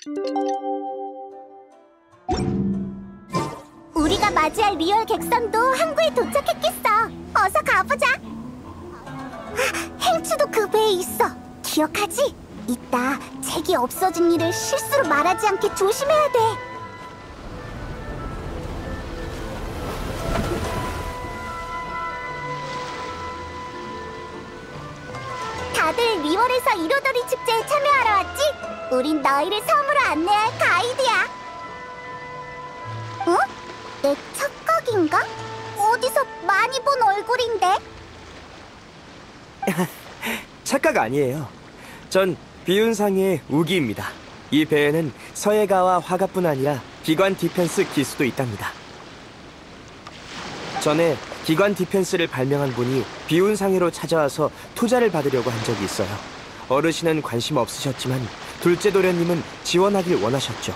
우리가 맞이할 리얼 객선도 항구에 도착했겠어. 어서 가보자. 행추도 그 배에 있어. 기억하지? 이따 잭이 없어진 일을 실수로 말하지 않게 조심해야 돼. 다들 리월에서 이로돌이 축제에 참여하러 왔지? 우린 너희를 섬으로 안내할 가이드야. 어? 내 착각인가? 어디서 많이 본 얼굴인데? 착각 아니에요. 전 비운상의 우기입니다. 이 배에는 서예가와 화가뿐 아니라 기관 디펜스 기수도 있답니다. 전에 기관 디펜스를 발명한 분이 비운상해로 찾아와서 투자를 받으려고 한 적이 있어요. 어르신은 관심 없으셨지만 둘째 도련님은 지원하길 원하셨죠.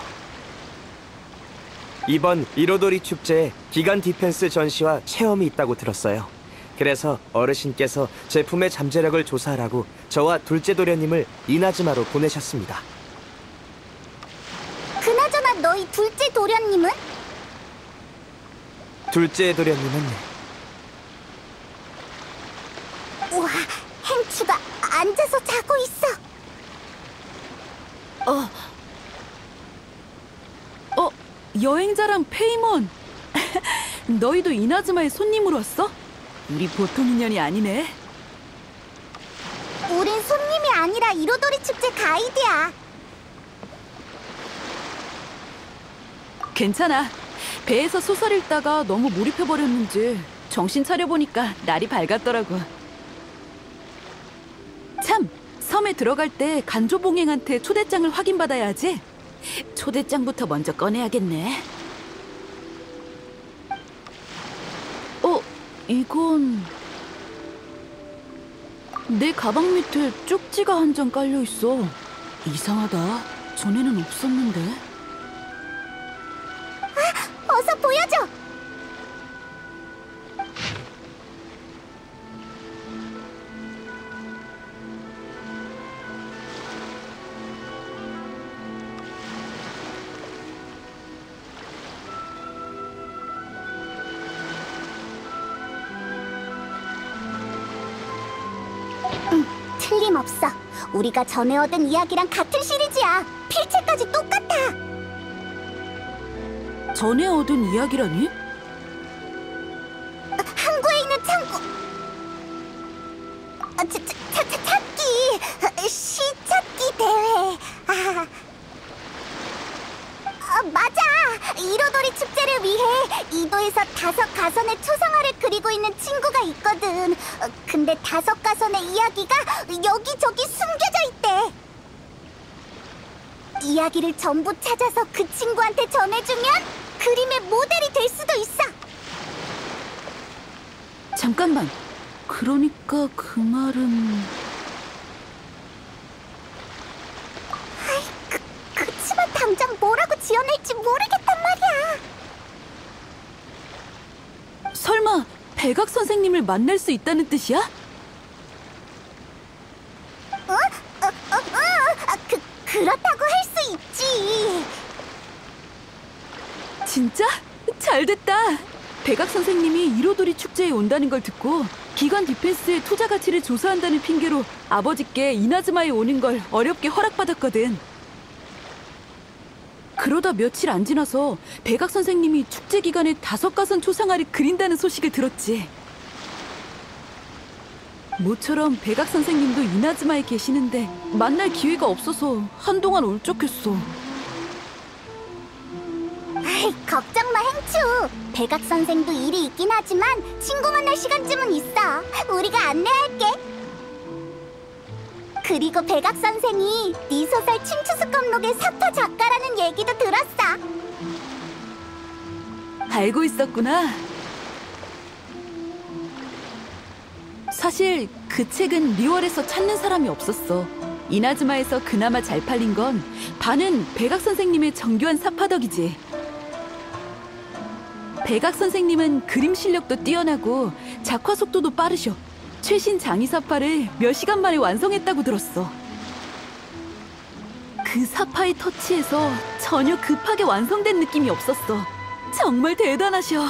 이번 이로도리 축제에 기관 디펜스 전시와 체험이 있다고 들었어요. 그래서 어르신께서 제품의 잠재력을 조사하라고 저와 둘째 도련님을 이나즈마로 보내셨습니다. 그나저나 너희 둘째 도련님은? 둘째 도련님은 우와, 행추가 앉아서 자고 있어. 여행자랑 페이몬. 너희도 이나즈마의 손님으로 왔어? 우리 보통 인연이 아니네. 우린 손님이 아니라 이로도리 축제 가이드야. 괜찮아. 배에서 소설 읽다가 너무 몰입해버렸는지 정신 차려보니까 날이 밝았더라고. 참! 섬에 들어갈 때 간조봉행한테 초대장을 확인받아야 하지? 초대장부터 먼저 꺼내야겠네. 이건... 내 가방 밑에 쪽지가 한 장 깔려있어. 이상하다. 전에는 없었는데. 어서 보여줘. 틀림없어. 우리가 전에 얻은 이야기랑 같은 시리즈야. 필체까지 똑같아. 전에 얻은 이야기라니? 항구에 있는 창고. 찾기. 시찾기 대회. 맞아. 이로도리 축제를 위해 이도에서 5가선의 초상화를 그리고 있는 친구가 있거든. 근데 5가선의 이야기가 여기저기 숨겨져 있대. 이야기를 전부 찾아서 그 친구한테 전해주면 그림의 모델이 될 수도 있어. 잠깐만. 그러니까 그 말은... 그치만 당장 뭐라고 지어낼지 모르겠단 말이야. 설마 백악 선생님을 만날 수 있다는 뜻이야? 그렇다고 할 수 있지. 진짜? 잘됐다. 백악 선생님이 이로도리 축제에 온다는 걸 듣고 기관 디펜스의 투자 가치를 조사한다는 핑계로 아버지께 이나즈마에 오는 걸 어렵게 허락받았거든. 그러다 며칠 안 지나서 백악 선생님이 축제 기간에 5가선 초상화를 그린다는 소식을 들었지. 모처럼 백악 선생님도 이나즈마에 계시는데 만날 기회가 없어서 한동안 울적했어. 걱정 마, 행추. 백악 선생도 일이 있긴 하지만 친구 만날 시간쯤은 있어. 우리가 안내할게. 그리고 백악 선생이 네 소설 칭추수검록의 사파 작가라는 얘기도 들었어. 알고 있었구나. 사실 그 책은 리월에서 찾는 사람이 없었어. 이나즈마에서 그나마 잘 팔린 건 반은 백악 선생님의 정교한 사파덕이지. 백악 선생님은 그림 실력도 뛰어나고 작화 속도도 빠르셔. 최신 장의사파를 몇 시간 만에 완성했다고 들었어. 그 사파이 터치에서 전혀 급하게 완성된 느낌이 없었어. 정말 대단하셔.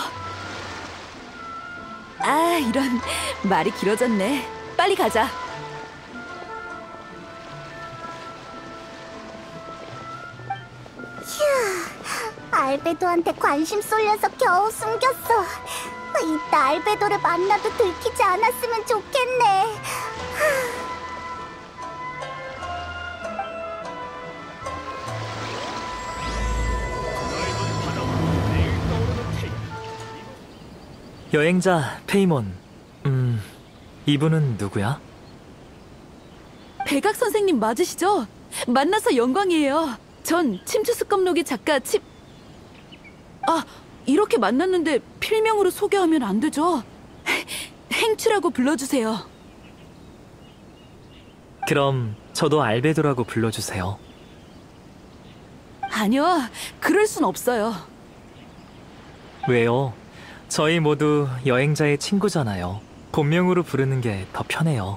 아, 이런, 말이 길어졌네. 빨리 가자. 알베도한테 관심 쏠려서 겨우 숨겼어. 이따 알베도를 만나도 들키지 않았으면 좋겠네. 여행자 페이몬. 이분은 누구야? 백악 선생님 맞으시죠? 만나서 영광이에요. 전 침추스컵록의 작가 아, 이렇게 만났는데 필명으로 소개하면 안 되죠? 행추라고 불러주세요. 그럼 저도 알베도라고 불러주세요. 아니요, 그럴 순 없어요. 왜요? 저희 모두 여행자의 친구잖아요. 본명으로 부르는 게 더 편해요.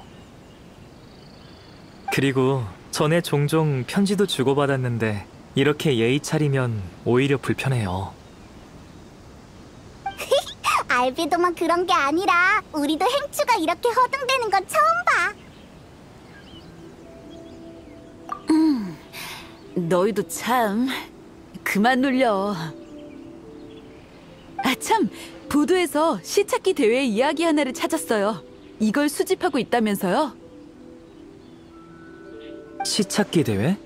그리고 전에 종종 편지도 주고받았는데 이렇게 예의 차리면 오히려 불편해요. 알베도만 그런 게 아니라 우리도 행추가 이렇게 허둥대는 건 처음 봐. 너희도 참 그만 놀려. 아, 참, 부두에서 시찾기 대회 이야기 하나를 찾았어요. 이걸 수집하고 있다면서요? 시찾기 대회?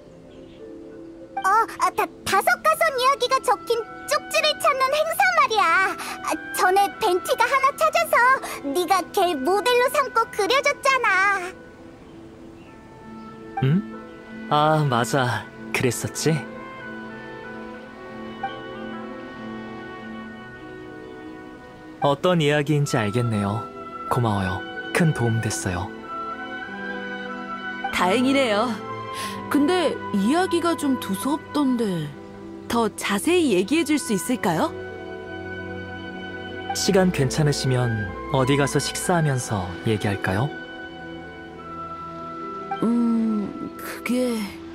다섯 가선 이야기가 적힌 쪽지를 찾는 행사 말이야. 전에 벤티가 하나 찾아서 네가 걔 모델로 삼고 그려줬잖아. 응? 아, 맞아. 그랬었지? 어떤 이야기인지 알겠네요. 고마워요. 큰 도움 됐어요. 다행이네요. 근데 이야기가 좀 두서없던데 더 자세히 얘기해 줄 수 있을까요? 시간 괜찮으시면 어디 가서 식사하면서 얘기할까요? 그게...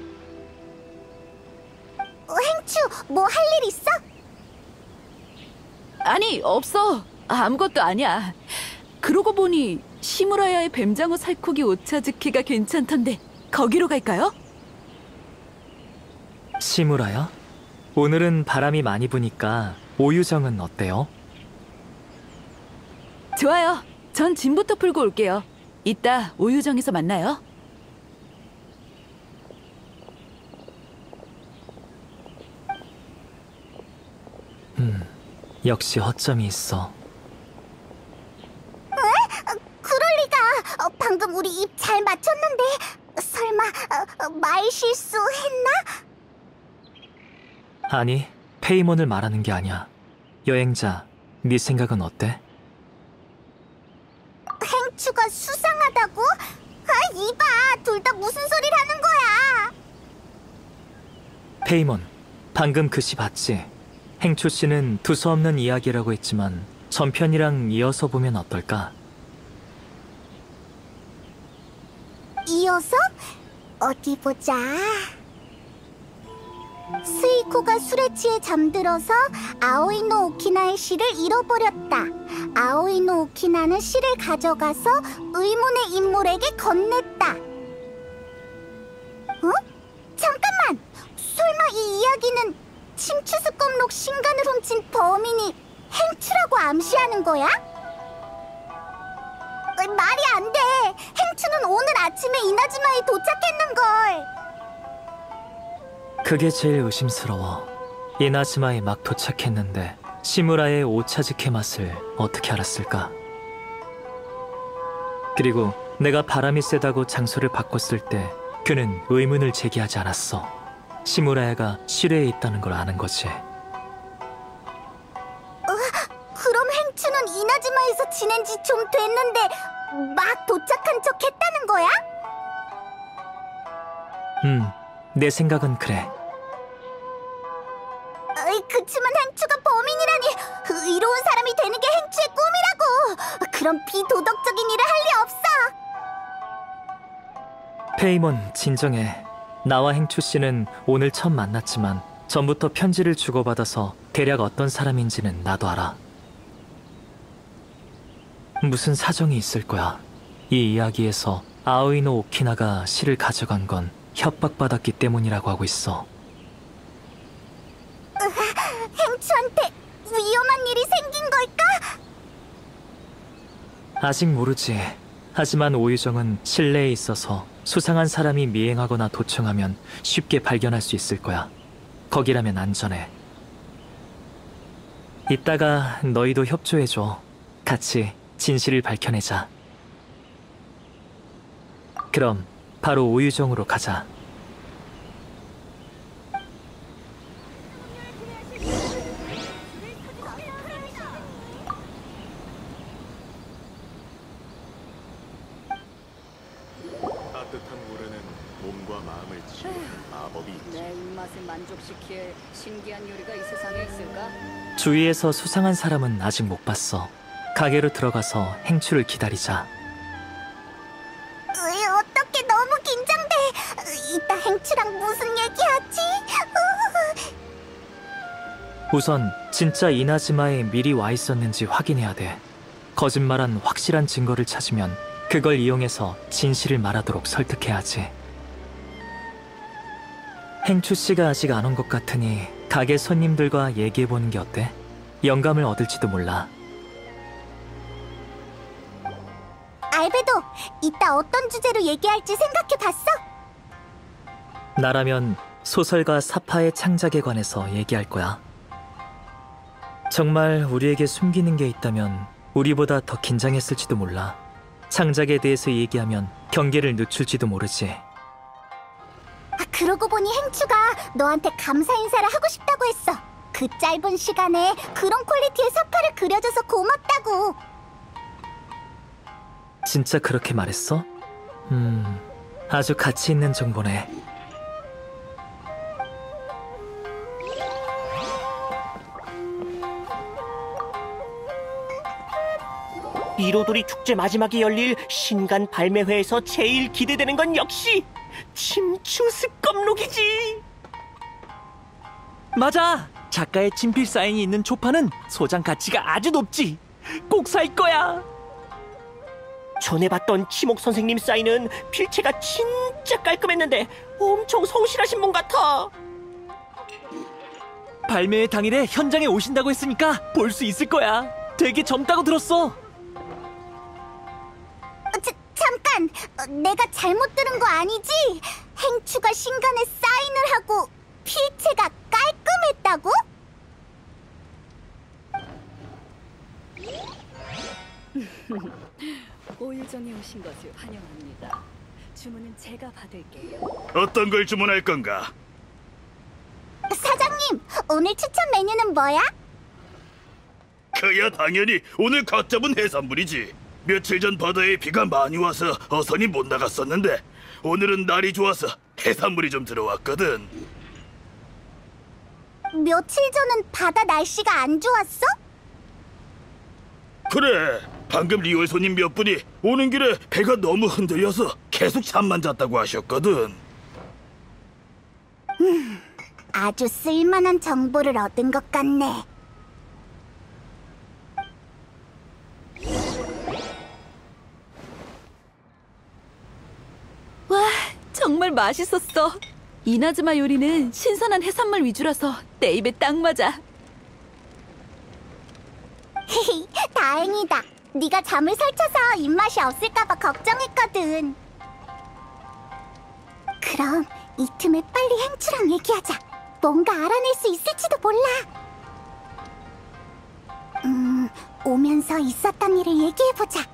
행추, 뭐 할 일 있어? 아니, 없어. 아무것도 아니야. 그러고 보니 시무라야의 뱀장어 살코기 오차즈케가 괜찮던데 거기로 갈까요? 시무라야? 오늘은 바람이 많이 부니까 오유정은 어때요? 좋아요. 전 짐부터 풀고 올게요. 이따 오유정에서 만나요. 역시 허점이 있어. 그럴 리가. 방금 우리 입 잘 맞췄는데 설마 말 실수했나? 아니, 페이몬을 말하는 게 아니야. 여행자, 네 생각은 어때? 행추가 수상하다고? 이봐, 둘 다 무슨 소리를 하는 거야? 페이몬, 방금 그 시 봤지? 행초 씨는 두서없는 이야기라고 했지만 전편이랑 이어서 보면 어떨까? 이어서? 어디 보자. 스이코가 술에 취해 잠들어서 아오이노 오키나의 시를 잃어버렸다. 아오이노 오키나는 시를 가져가서 의문의 인물에게 건넸다. 잠깐만! 설마 이 이야기는 침추스컵록 신간을 훔친 범인이 행추라고 암시하는 거야? 말이 안 돼! 행추는 오늘 아침에 이나즈마에 도착했는걸! 그게 제일 의심스러워. 이나즈마에 막 도착했는데 시무라의 오차즈케 맛을 어떻게 알았을까? 그리고 내가 바람이 세다고 장소를 바꿨을 때 그는 의문을 제기하지 않았어. 시무라야가 시뢰에 있다는 걸 아는 거지. 그럼 행추는 이나즈마에서 지낸 지 좀 됐는데 막 도착한 척 했다는 거야? 내 생각은 그래. 그치만 행추가 범인이라니 의로운 사람이 되는 게 행추의 꿈이라고. 그런 비도덕적인 일을 할 리 없어. 페이몬, 진정해. 나와 행추 씨는 오늘 처음 만났지만 전부터 편지를 주고받아서 대략 어떤 사람인지는 나도 알아. 무슨 사정이 있을 거야. 이 이야기에서 아오이노 오키나가 시를 가져간 건 협박받았기 때문이라고 하고 있어. 행추한테 위험한 일이 생긴 걸까? 아직 모르지. 하지만 오유정은 실내에 있어서 수상한 사람이 미행하거나 도청하면 쉽게 발견할 수 있을 거야. 거기라면 안전해. 이따가 너희도 협조해줘. 같이 진실을 밝혀내자. 그럼 바로 오유정으로 가자. 따뜻한 물에는 몸과 마음을 치유하는 마법이 있지. 내 입맛을 만족시킬 신기한 요리가 이 세상에 있을까? 주위에서 수상한 사람은 아직 못 봤어. 가게로 들어가서 행추를 기다리자. 어떡해, 너무 긴장돼. 이따 행추랑 무슨 얘기하지? 우선 진짜 이나즈마에 미리 와 있었는지 확인해야 돼. 거짓말한 확실한 증거를 찾으면 그걸 이용해서 진실을 말하도록 설득해야지. 행추 씨가 아직 안 온 것 같으니 가게 손님들과 얘기해보는 게 어때? 영감을 얻을지도 몰라. 알베도, 이따 어떤 주제로 얘기할지 생각해봤어? 나라면 소설가 사파의 창작에 관해서 얘기할 거야. 정말 우리에게 숨기는 게 있다면 우리보다 더 긴장했을지도 몰라. 창작에 대해서 얘기하면 경계를 늦출지도 모르지. 그러고 보니 행추가 너한테 감사 인사를 하고 싶다고 했어. 그 짧은 시간에 그런 퀄리티의 사파를 그려줘서 고맙다고. 진짜 그렇게 말했어? 아주 가치 있는 정보네. 이로도리 축제 마지막에 열릴 신간 발매회에서 제일 기대되는 건 역시 침추 습검록이지. 맞아! 작가의 친필 사인이 있는 초판은 소장 가치가 아주 높지. 꼭 살 거야. 전에 봤던 치목 선생님 사인은 필체가 진짜 깔끔했는데 엄청 성실하신 분 같아. 발매 당일에 현장에 오신다고 했으니까 볼 수 있을 거야. 되게 젊다고 들었어. 잠깐! 내가 잘못 들은 거 아니지? 행추가 신간에 사인을 하고 필체가 깔끔했다고? 오유정에 오신 것을 환영합니다. 주문은 제가 받을게요. 어떤 걸 주문할 건가? 사장님, 오늘 추천 메뉴는 뭐야? 그야 당연히 오늘 갓 잡은 해산물이지. 며칠 전 바다에 비가 많이 와서 어선이 못 나갔었는데 오늘은 날이 좋아서 해산물이 좀 들어왔거든. 며칠 전은 바다 날씨가 안 좋았어? 그래, 방금 리월 손님 몇 분이 오는 길에 배가 너무 흔들려서 계속 잠만 잤다고 하셨거든. 아주 쓸만한 정보를 얻은 것 같네. 와, 정말 맛있었어. 이나즈마 요리는 신선한 해산물 위주라서 내 입에 딱 맞아. 다행이다. 네가 잠을 설쳐서 입맛이 없을까봐 걱정했거든. 그럼 이 틈에 빨리 행추랑 얘기하자. 뭔가 알아낼 수 있을지도 몰라. 오면서 있었던 일을 얘기해보자.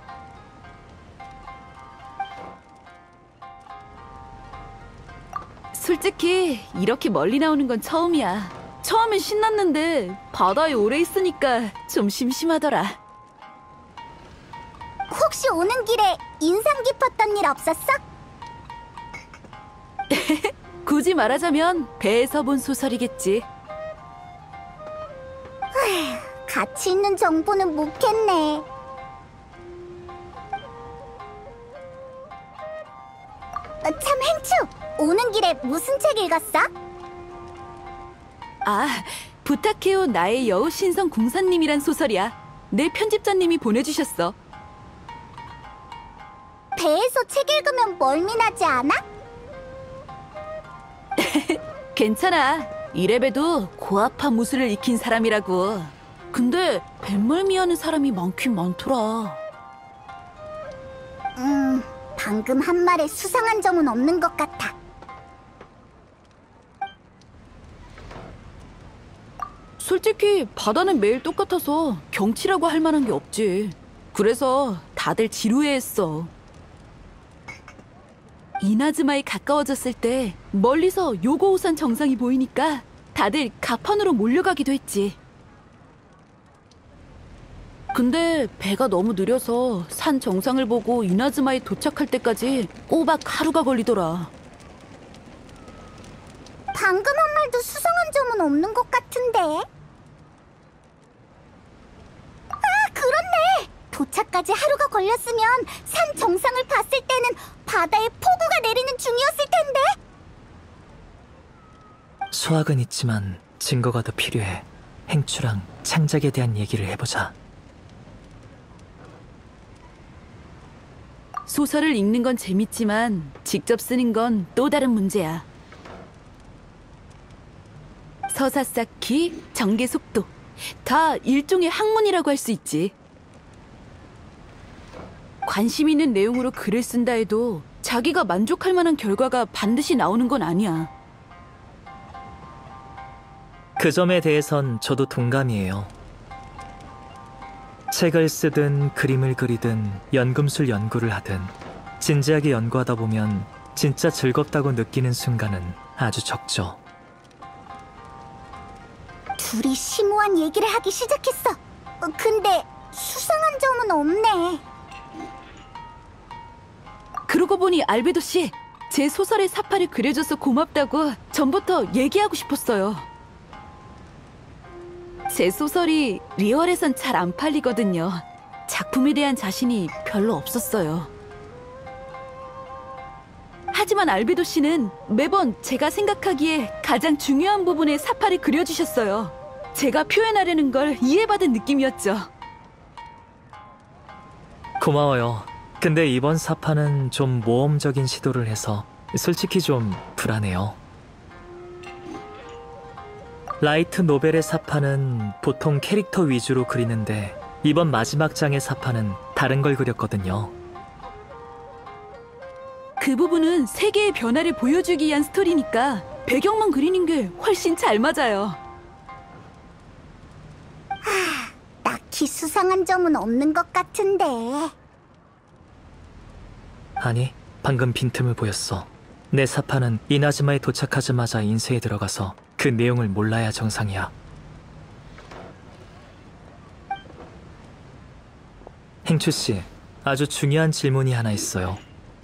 솔직히 이렇게 멀리 나오는 건 처음이야. 처음엔 신났는데 바다에 오래 있으니까 좀 심심하더라. 혹시 오는 길에 인상 깊었던 일 없었어? 굳이 말하자면 배에서 본 소설이겠지. 가치 있는 정보는 묻겠네. 참, 행추! 오는 길에 무슨 책 읽었어? 아, 부탁해요 나의 여우 신성 공사님이란 소설이야. 내 편집자님이 보내주셨어. 배에서 책 읽으면 멀미나지 않아? 괜찮아. 이래봬도 고아파 무술을 익힌 사람이라고. 근데 뱃멀미하는 사람이 많긴 많더라. 방금 한 말에 수상한 점은 없는 것 같아. 솔직히 바다는 매일 똑같아서 경치라고 할 만한 게 없지. 그래서 다들 지루해했어. 이나즈마에 가까워졌을 때 멀리서 요고우산 정상이 보이니까 다들 가판으로 몰려가기도 했지. 근데 배가 너무 느려서 산 정상을 보고 이나즈마에 도착할 때까지 꼬박 하루가 걸리더라. 방금 한 말도 수상한 점은 없는 것 같은데. 아, 그렇네. 도착까지 하루가 걸렸으면 산 정상을 봤을 때는 바다에 폭우가 내리는 중이었을 텐데. 수학은 있지만 증거가 더 필요해. 행추랑 창작에 대한 얘기를 해보자. 소설을 읽는 건 재밌지만 직접 쓰는 건 또 다른 문제야. 서사 쌓기, 전개 속도, 다 일종의 학문이라고 할 수 있지. 관심 있는 내용으로 글을 쓴다 해도 자기가 만족할 만한 결과가 반드시 나오는 건 아니야. 그 점에 대해선 저도 동감이에요. 책을 쓰든 그림을 그리든 연금술 연구를 하든 진지하게 연구하다 보면 진짜 즐겁다고 느끼는 순간은 아주 적죠. 둘이 심오한 얘기를 하기 시작했어. 근데 수상한 점은 없네. 그러고 보니 알베도 씨, 제 소설의 사파를 그려줘서 고맙다고 전부터 얘기하고 싶었어요. 제 소설이 리얼에선 잘 안 팔리거든요. 작품에 대한 자신이 별로 없었어요. 하지만 알베도 씨는 매번 제가 생각하기에 가장 중요한 부분에 사파를 그려주셨어요. 제가 표현하려는 걸 이해받은 느낌이었죠. 고마워요. 근데 이번 사파는 좀 모험적인 시도를 해서 솔직히 좀 불안해요. 라이트 노벨의 사파는 보통 캐릭터 위주로 그리는데 이번 마지막 장의 사파는 다른 걸 그렸거든요. 그 부분은 세계의 변화를 보여주기 위한 스토리니까 배경만 그리는 게 훨씬 잘 맞아요. 딱히 수상한 점은 없는 것 같은데. 아니, 방금 빈틈을 보였어. 내 사파는 이나즈마에 도착하자마자 인쇄에 들어가서 그 내용을 몰라야 정상이야. 행추씨, 아주 중요한 질문이 하나 있어요.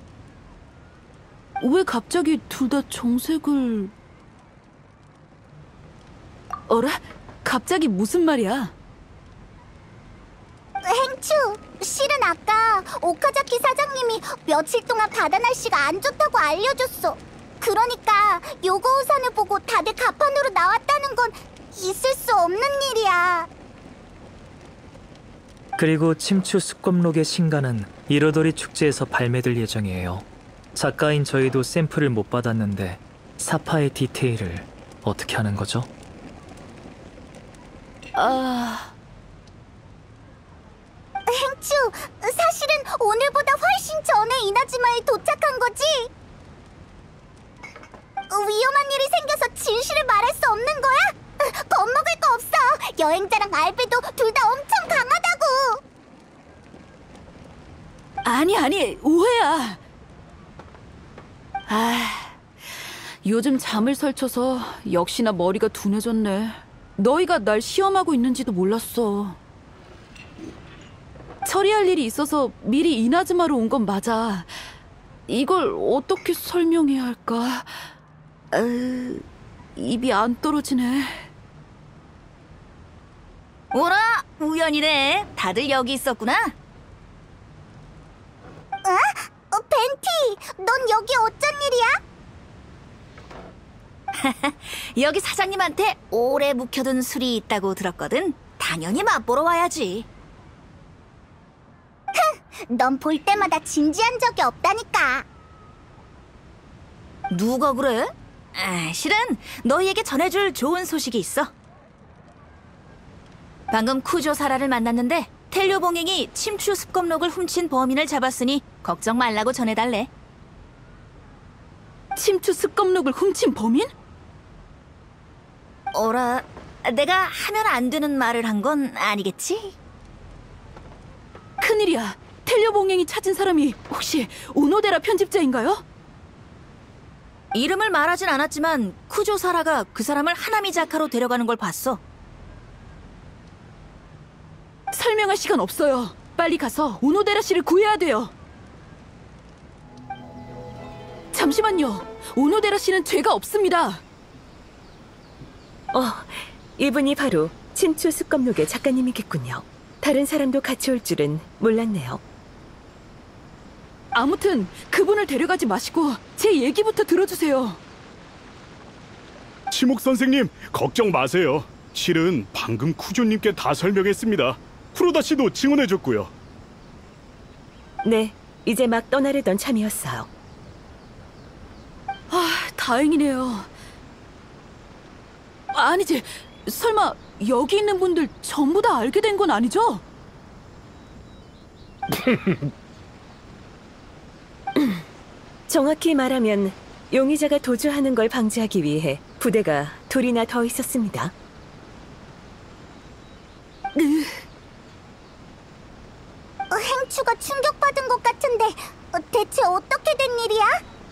왜 갑자기 둘 다 정색을... 어라? 갑자기 무슨 말이야? 행추, 실은 아까 오카자키 사장님이 며칠 동안 바다 날씨가 안 좋다고 알려줬어. 그러니까 요고우산을 보고 다들 가판으로 나왔다는 건 있을 수 없는 일이야. 그리고 침추 수검록의 신간은 이로도리 축제에서 발매될 예정이에요. 작가인 저희도 샘플을 못 받았는데 사파의 디테일을 어떻게 하는 거죠? 행추, 사실은 오늘보다 훨씬 전에 이나즈마에 도착한 거지? 위험한 일이 생겨서 진실을 말할 수 없는 거야? 겁먹을 거 없어. 여행자랑 알베도 둘 다 엄청 강하다고. 아니, 오해야. 요즘 잠을 설쳐서 역시나 머리가 둔해졌네. 너희가 날 시험하고 있는지도 몰랐어. 처리할 일이 있어서 미리 이나즈마로 온 건 맞아. 이걸 어떻게 설명해야 할까? 입이 안 떨어지네. 오라, 우연이네. 다들 여기 있었구나. 벤티, 넌 여기 어쩐 일이야? 여기 사장님한테 오래 묵혀둔 술이 있다고 들었거든. 당연히 맛보러 와야지. 넌 볼 때마다 진지한 적이 없다니까. 누가 그래? 실은 너희에게 전해줄 좋은 소식이 있어. 방금 쿠조 사라를 만났는데 텔료 봉행이 침추 습검록을 훔친 범인을 잡았으니 걱정 말라고 전해달래. 침투 습검록을 훔친 범인? 어라, 내가 하면 안 되는 말을 한 건 아니겠지? 큰일이야. 텔료 봉행이 찾은 사람이 혹시 오노데라 편집자인가요? 이름을 말하진 않았지만 쿠조 사라가 그 사람을 하나미 자카로 데려가는 걸 봤어. 설명할 시간 없어요. 빨리 가서 오노데라 씨를 구해야 돼요. 잠시만요. 오노데라 씨는 죄가 없습니다. 이분이 바로 침추 습검록의 작가님이겠군요. 다른 사람도 같이 올 줄은 몰랐네요. 아무튼 그분을 데려가지 마시고 제 얘기부터 들어주세요. 치목 선생님, 걱정 마세요. 실은 방금 쿠조님께 다 설명했습니다. 쿠로다 씨도 증언해줬고요. 네, 이제 막 떠나려던 참이었어요. 다행이네요. 아니지, 설마 여기 있는 분들 전부 다 알게 된 건 아니죠? 정확히 말하면 용의자가 도주하는 걸 방지하기 위해 부대가 둘이나 더 있었습니다. 행추가 충격받은 것 같은데 대체 어떻게 된 일이야?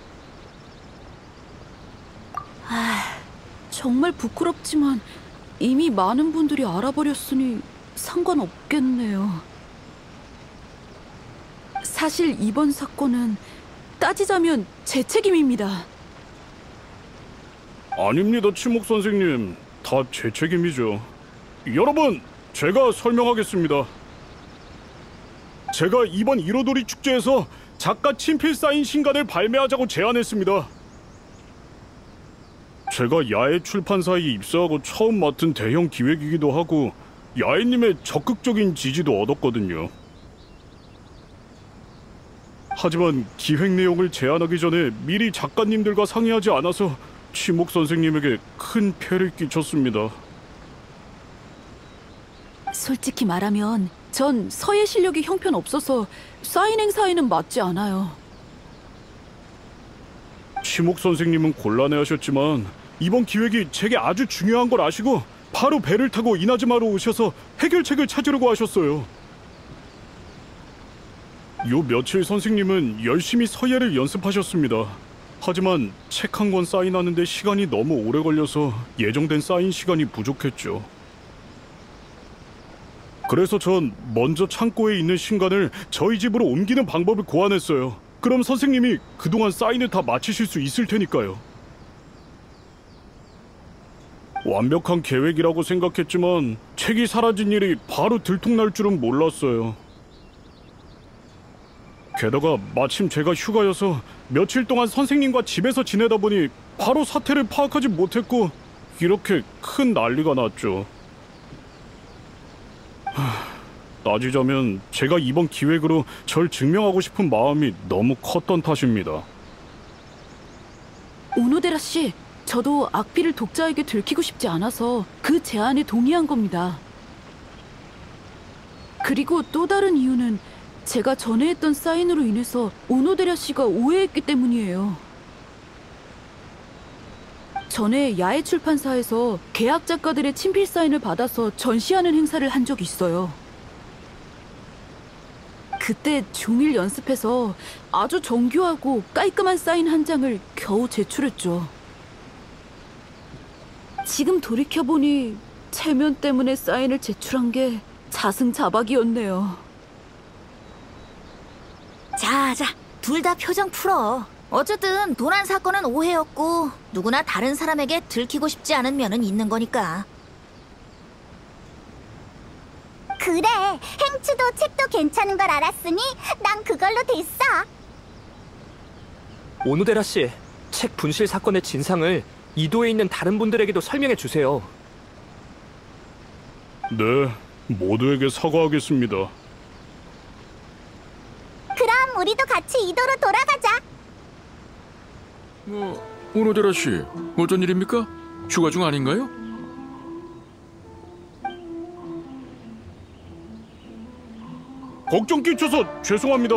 정말 부끄럽지만 이미 많은 분들이 알아버렸으니 상관없겠네요. 사실 이번 사건은 따지자면 제 책임입니다. 아닙니다, 치목 선생님. 다 제 책임이죠. 여러분, 제가 설명하겠습니다. 제가 이번 이로도리 축제에서 작가 친필 사인 신간을 발매하자고 제안했습니다. 제가 야외 출판사에 입사하고 처음 맡은 대형 기획이기도 하고 야외님의 적극적인 지지도 얻었거든요. 하지만 기획 내용을 제안하기 전에 미리 작가님들과 상의하지 않아서 치목 선생님에게 큰 폐를 끼쳤습니다. 솔직히 말하면 전 서예 실력이 형편없어서 사인 행사에는 맞지 않아요. 치목 선생님은 곤란해하셨지만 이번 기획이 제게 아주 중요한 걸 아시고 바로 배를 타고 이나즈마로 오셔서 해결책을 찾으려고 하셨어요. 요 며칠 선생님은 열심히 서예를 연습하셨습니다. 하지만 책 한 권 사인하는데 시간이 너무 오래 걸려서 예정된 사인 시간이 부족했죠. 그래서 전 먼저 창고에 있는 신간을 저희 집으로 옮기는 방법을 고안했어요. 그럼 선생님이 그동안 사인을 다 마치실 수 있을 테니까요. 완벽한 계획이라고 생각했지만 책이 사라진 일이 바로 들통날 줄은 몰랐어요. 게다가 마침 제가 휴가여서 며칠 동안 선생님과 집에서 지내다 보니 바로 사태를 파악하지 못했고 이렇게 큰 난리가 났죠. 따지자면 제가 이번 기획으로 절 증명하고 싶은 마음이 너무 컸던 탓입니다. 오노데라 씨, 저도 악비를 독자에게 들키고 싶지 않아서 그 제안에 동의한 겁니다. 그리고 또 다른 이유는 제가 전에 했던 사인으로 인해서 오노데라 씨가 오해했기 때문이에요. 전에 야외 출판사에서 계약 작가들의 친필 사인을 받아서 전시하는 행사를 한 적이 있어요. 그때 종일 연습해서 아주 정교하고 깔끔한 사인 한 장을 겨우 제출했죠. 지금 돌이켜보니 체면 때문에 사인을 제출한 게 자승자박이었네요. 자, 둘 다 표정 풀어. 어쨌든 도난 사건은 오해였고 누구나 다른 사람에게 들키고 싶지 않은 면은 있는 거니까. 그래, 행추도 책도 괜찮은 걸 알았으니 난 그걸로 됐어. 오노데라 씨, 책 분실 사건의 진상을 이도에 있는 다른 분들에게도 설명해 주세요. 네, 모두에게 사과하겠습니다. 그럼 우리도 같이 이도로 돌아가자. 오노데라 씨, 어쩐 일입니까? 휴가 중 아닌가요? 걱정 끼쳐서 죄송합니다.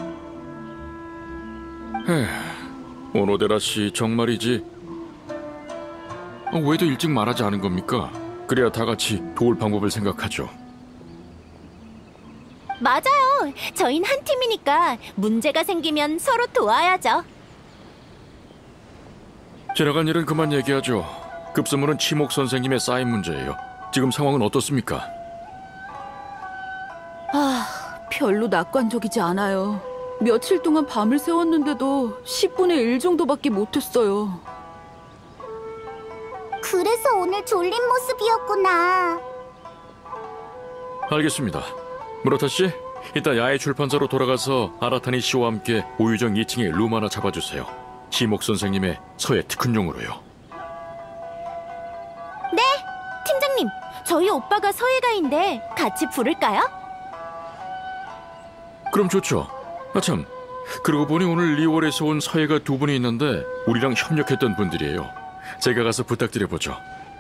오노데라 씨 정말이지. 왜 더 일찍 말하지 않은 겁니까? 그래야 다 같이 도울 방법을 생각하죠. 맞아요. 저흰 한 팀이니까 문제가 생기면 서로 도와야죠. 지나간 일은 그만 얘기하죠. 급선물은 치목 선생님의 쌓인 문제예요. 지금 상황은 어떻습니까? 별로 낙관적이지 않아요. 며칠 동안 밤을 새웠는데도 10분의 1 정도밖에 못했어요. 그래서 오늘 졸린 모습이었구나. 알겠습니다. 무라타 씨, 이따 야외 출판사로 돌아가서 아라타니 씨와 함께 오유정 2층에 룸 하나 잡아주세요. 시목 선생님의 서예 특훈용으로요. 네, 팀장님. 저희 오빠가 서예가인데 같이 부를까요? 그럼 좋죠. 참, 그러고 보니 오늘 리월에서 온 서예가 2분이 있는데 우리랑 협력했던 분들이에요. 제가 가서 부탁드려보죠.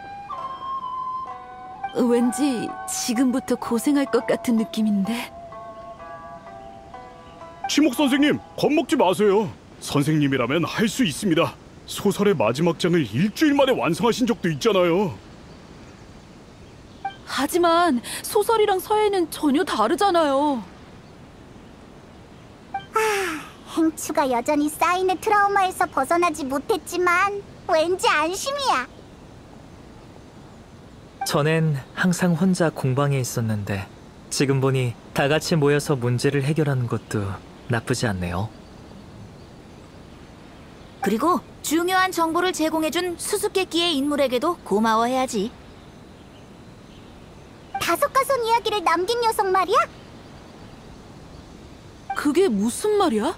왠지 지금부터 고생할 것 같은 느낌인데. 치목 선생님, 겁먹지 마세요. 선생님이라면 할 수 있습니다. 소설의 마지막 장을 일주일 만에 완성하신 적도 있잖아요. 하지만 소설이랑 서예는 전혀 다르잖아요. 행추가 여전히 사인의 트라우마에서 벗어나지 못했지만 왠지 안심이야. 전엔 항상 혼자 공방에 있었는데 지금 보니 다 같이 모여서 문제를 해결하는 것도 나쁘지 않네요. 그리고 중요한 정보를 제공해준 수수께끼의 인물에게도 고마워해야지. 다섯가손 이야기를 남긴 녀석 말이야? 그게 무슨 말이야?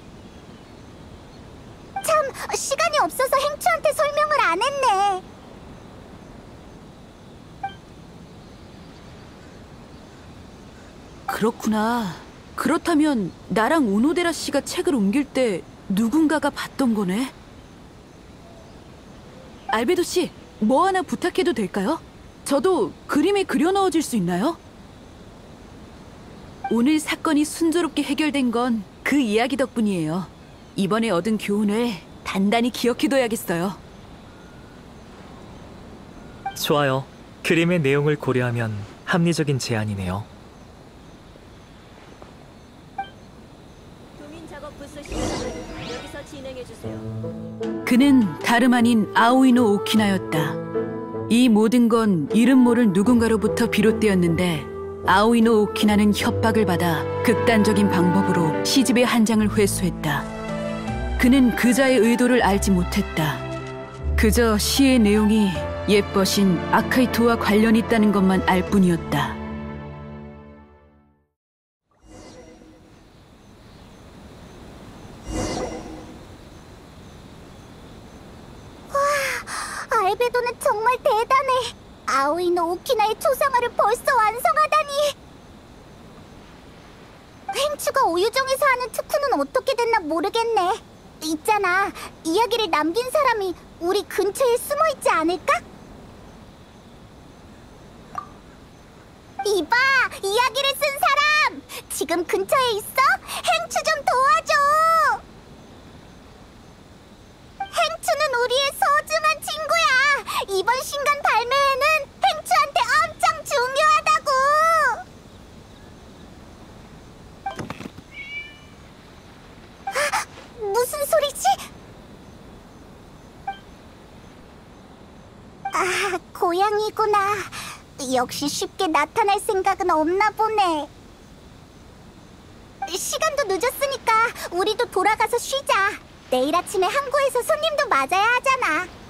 참, 시간이 없어서 행추한테 설명을 안 했네. 그렇구나. 그렇다면 나랑 오노데라 씨가 책을 옮길 때 누군가가 봤던 거네. 알베도 씨, 뭐 하나 부탁해도 될까요? 저도 그림에 그려 넣어줄 수 있나요? 오늘 사건이 순조롭게 해결된 건 그 이야기 덕분이에요. 이번에 얻은 교훈을 단단히 기억해둬야겠어요. 좋아요. 그림의 내용을 고려하면 합리적인 제안이네요. 여기서 진행해주세요. 그는 다름 아닌 아오이노 오키나였다. 이 모든 건 이름 모를 누군가로부터 비롯되었는데 아오이노 오키나는 협박을 받아 극단적인 방법으로 시집의 한 장을 회수했다. 그는 그자의 의도를 알지 못했다. 그저 시의 내용이 예뻐신 아카이토와 관련이 있다는 것만 알 뿐이었다. 알베도는 정말 대단해. 아오이노 오키나의 초상화를 벌써 완성하다니. 행추가 오유정에서 하는 특훈은 어떻게 됐나 모르겠네. 있잖아, 이야기를 남긴 사람이 우리 근처에 숨어있지 않을까? 이봐, 이야기를 쓴 사람! 지금 근처에 있어? 행추 좀 도와줘! 행추는 우리의 소중한 친구야! 이번 신간 발매회는 행추한테 엄청 중요하다고! 무슨 소리지? 아, 고양이구나. 역시 쉽게 나타날 생각은 없나 보네. 시간도 늦었으니까 우리도 돌아가서 쉬자. 내일 아침에 항구에서 손님도 맞아야 하잖아.